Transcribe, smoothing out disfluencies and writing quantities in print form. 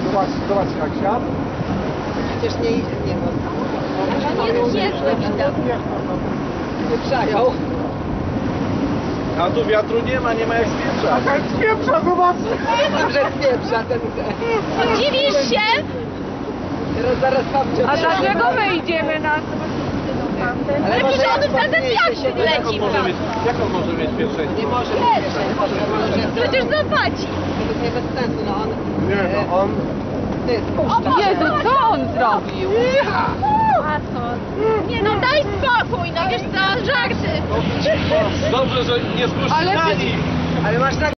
Zobacz jak siadł. Przecież nie idzie, nie ma. On jest Wyprzają. A tu wiatru nie ma jak spieprzać. Jak spieprza, zobacz! Że spieprza ten... Dziwisz się? Zaraz babcia... A dlaczego my idziemy na... Ale Przecież może on jak wtedy ładniejsze jak się Jak on leci może tam. mieć, jak on może mieć pierwszeństwo? Nie może mieć. Przecież zapłaci. To jest nie bez sensu, no on... Nie, no on... Ty, spuszcza. Jezu, co on zrobił? A co? Nie no, daj spokój, no wiesz co, żarty. Dobrze, że nie spuścił Ale na ty- nim. Ale masz na